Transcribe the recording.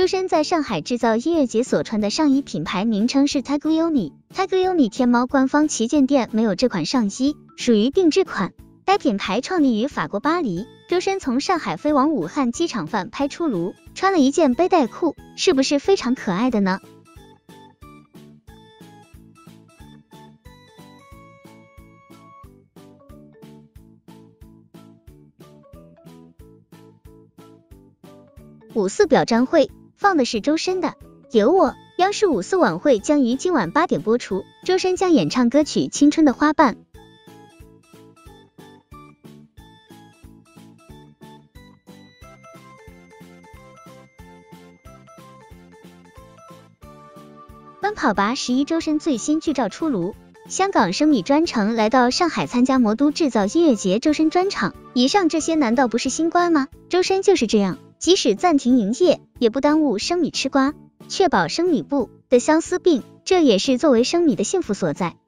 周深在上海制造音乐节所穿的上衣品牌名称是 Taguyomi， 天猫官方旗舰店没有这款上衣，属于定制款。该品牌创立于法国巴黎，周深从上海飞往武汉机场饭拍出炉，穿了一件背带裤，是不是非常可爱的呢？5·4表彰会放的是周深的《有我》，央视5·4晚会将于今晚8点播出，周深将演唱歌曲《青春的花瓣》。奔跑吧11周深最新剧照出炉，香港生米专程来到上海参加魔都制造音乐节周深专场，以上这些难道不是新冠吗？周深就是这样，即使暂停营业，也不耽误生米吃瓜，确保生米部的相思病，这也是作为生米的幸福所在。